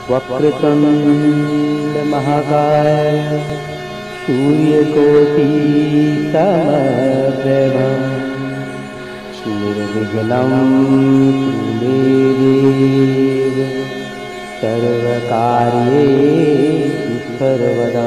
वक्रतुंड महाकाय सूर्यकोटि समप्रभं निर्विघ्नं कुरु मे देव सर्वकार्येषु सर्वदा।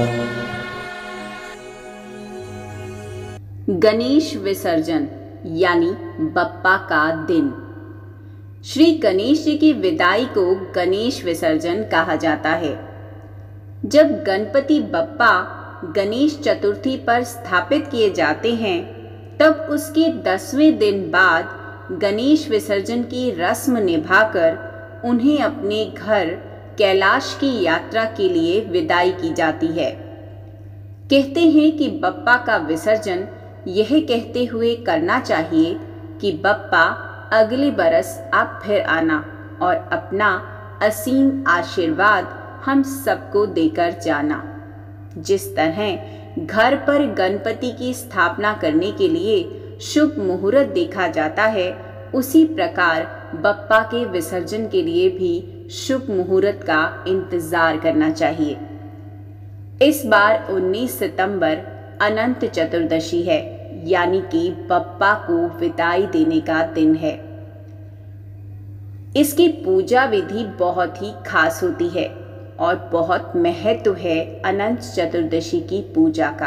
गणेश विसर्जन यानी बप्पा का दिन। श्री गणेश जी की विदाई को गणेश विसर्जन कहा जाता है। जब गणपति बप्पा गणेश चतुर्थी पर स्थापित किए जाते हैं, तब उसके 10वें दिन बाद गणेश विसर्जन की रस्म निभाकर उन्हें अपने घर कैलाश की यात्रा के लिए विदाई की जाती है। कहते हैं कि बप्पा का विसर्जन यह कहते हुए करना चाहिए कि बप्पा अगले बरस आप फिर आना और अपना असीम आशीर्वाद हम सबको देकर जाना। जिस तरह घर पर गणपति की स्थापना करने के लिए शुभ मुहूर्त देखा जाता है, उसी प्रकार बप्पा के विसर्जन के लिए भी शुभ मुहूर्त का इंतजार करना चाहिए। इस बार 19 सितंबर अनंत चतुर्दशी है, यानी कि बप्पा को विदाई देने का दिन है। इसकी पूजा विधि बहुत ही खास होती है और बहुत महत्व है अनंत चतुर्दशी की पूजा का।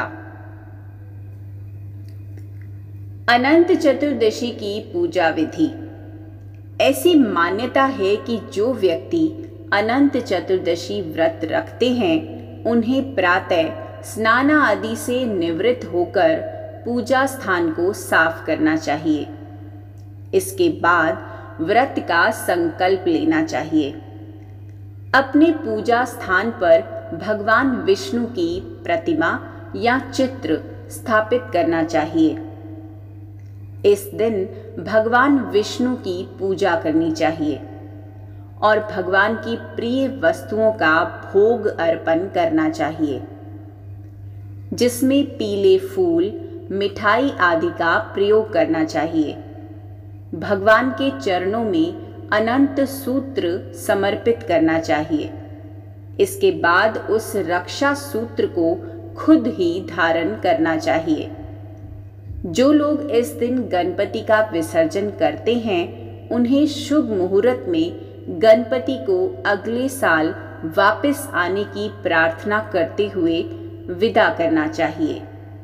अनंत चतुर्दशी की पूजा विधि। ऐसी मान्यता है कि जो व्यक्ति अनंत चतुर्दशी व्रत रखते हैं, उन्हें प्रातः स्नान आदि से निवृत्त होकर पूजा स्थान को साफ करना चाहिए। इसके बाद व्रत का संकल्प लेना चाहिए। अपने पूजा स्थान पर भगवान विष्णु की प्रतिमा या चित्र स्थापित करना चाहिए। इस दिन भगवान विष्णु की पूजा करनी चाहिए और भगवान की प्रिय वस्तुओं का भोग अर्पण करना चाहिए, जिसमें पीले फूल, मिठाई आदि का प्रयोग करना चाहिए। भगवान के चरणों में अनंत सूत्र समर्पित करना चाहिए। इसके बाद उस रक्षा सूत्र को खुद ही धारण करना चाहिए। जो लोग इस दिन गणपति का विसर्जन करते हैं, उन्हें शुभ मुहूर्त में गणपति को अगले साल वापस आने की प्रार्थना करते हुए विदा करना चाहिए।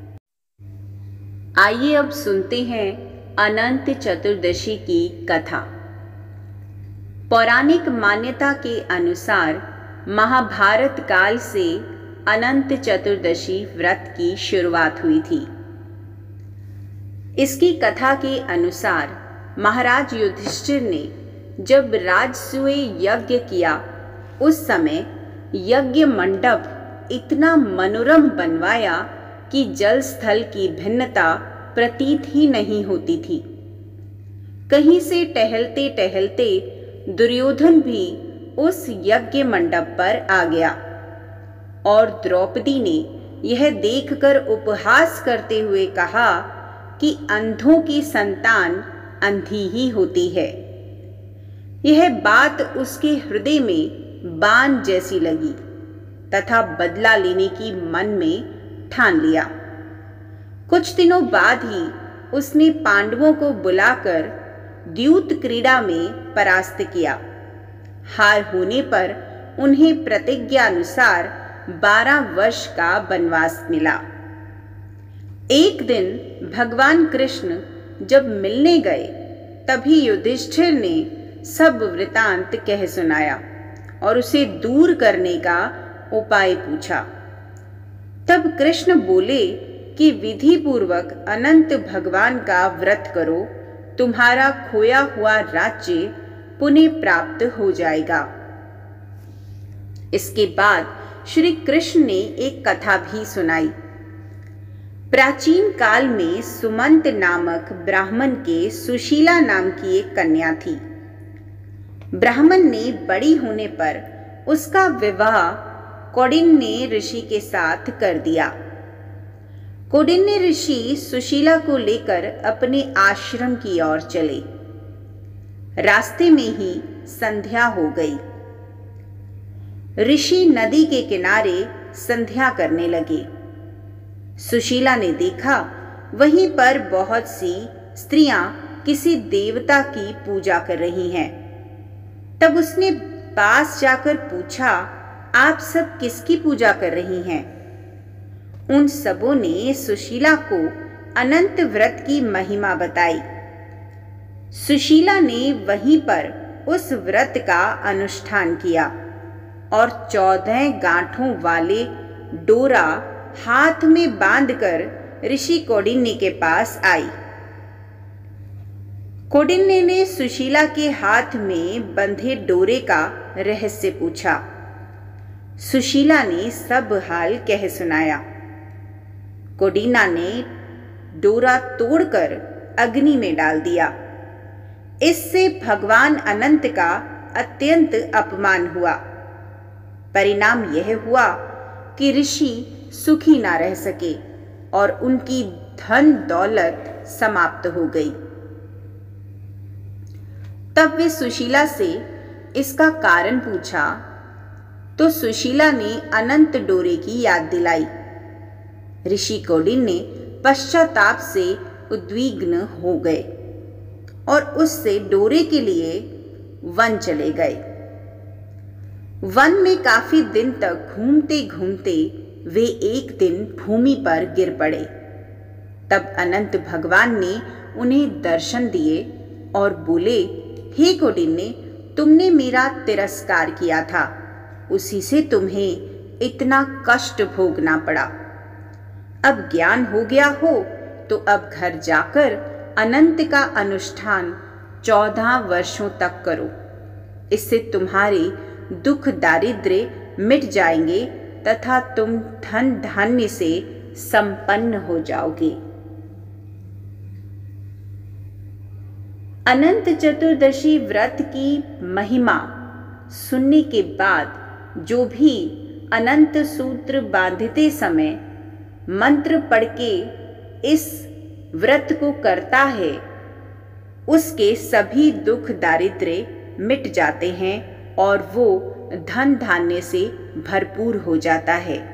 आइए अब सुनते हैं अनंत चतुर्दशी की कथा। पौराणिक मान्यता के अनुसार महाभारत काल से अनंत चतुर्दशी व्रत की शुरुआत हुई थी। इसकी कथा के अनुसार महाराज युधिष्ठिर ने जब राजसूय यज्ञ किया, उस समय यज्ञ मंडप इतना मनोरम बनवाया कि जल स्थल की भिन्नता प्रतीत ही नहीं होती थी। कहीं से टहलते टहलते दुर्योधन भी उस यज्ञ मंडप पर आ गया और द्रौपदी ने यह देखकर उपहास करते हुए कहा कि अंधों की संतान अंधी ही होती है। यह बात उसके हृदय में बाण जैसी लगी तथा बदला लेने की मन में ठान लिया। कुछ दिनों बाद ही उसने पांडवों को बुलाकर द्यूत क्रीड़ा में परास्त किया। हार होने पर उन्हें प्रतिज्ञा अनुसार 12 वर्ष का वनवास मिला। एक दिन भगवान कृष्ण जब मिलने गए, तभी युधिष्ठिर ने सब वृतांत कह सुनाया और उसे दूर करने का उपाय पूछा। तब कृष्ण बोले कि विधि पूर्वक अनंत भगवान का व्रत करो, तुम्हारा खोया हुआ राज्य पुनः प्राप्त हो जाएगा। इसके बाद श्री कृष्ण ने एक कथा भी सुनाई। प्राचीन काल में सुमंत नामक ब्राह्मण के सुशीला नाम की एक कन्या थी। ब्राह्मण ने बड़ी होने पर उसका विवाह कौंडिन्य ऋषि के साथ कर दिया। कौंडिन्य ऋषि सुशीला को लेकर अपने आश्रम की ओर चले। रास्ते में ही संध्या हो गई। ऋषि नदी के किनारे संध्या करने लगे। सुशीला ने देखा वहीं पर बहुत सी स्त्रियां किसी देवता की पूजा कर रही हैं। तब उसने पास जाकर पूछा, आप सब किसकी पूजा कर रही हैं? उन सबों ने सुशीला को अनंत व्रत की महिमा बताई। सुशीला ने वहीं पर उस व्रत का अनुष्ठान किया और 14 गांठों वाले डोरा हाथ में बांधकर ऋषि कौंडिन्य के पास आई। कौंडिन्य ने सुशीला के हाथ में बंधे डोरे का रहस्य पूछा। सुशीला ने सब हाल कह सुनाया। कौंडिन्य ने डोरा तोड़कर अग्नि में डाल दिया। इससे भगवान अनंत का अत्यंत अपमान हुआ। परिणाम यह हुआ कि ऋषि सुखी ना रह सके और उनकी धन दौलत समाप्त हो गई। तब वे सुशीला से इसका कारण पूछा तो सुशीला ने अनंत डोरे की याद दिलाई। ऋषि कौंडिन्य पश्चाताप से उद्विग्न हो गए और उससे डोरे के लिए वन चले गए। वन में काफी दिन तक घूमते घूमते वे एक दिन भूमि पर गिर पड़े। तब अनंत भगवान ने उन्हें दर्शन दिए और बोले, हे कौंडिन्य, तुमने मेरा तिरस्कार किया था, उसी से तुम्हें इतना कष्ट भोगना पड़ा। अब ज्ञान हो गया हो तो अब घर जाकर अनंत का अनुष्ठान 14 वर्षों तक करो। इससे तुम्हारे दुख दारिद्र्य मिट जाएंगे तथा तुम धन धान्य से संपन्न हो जाओगे। अनंत चतुर्दशी व्रत की महिमा सुनने के बाद जो भी अनंत सूत्र बांधते समय मंत्र पढ़ के इस व्रत को करता है, उसके सभी दुख दारिद्र्य मिट जाते हैं और वो धन धान्य से भरपूर हो जाता है।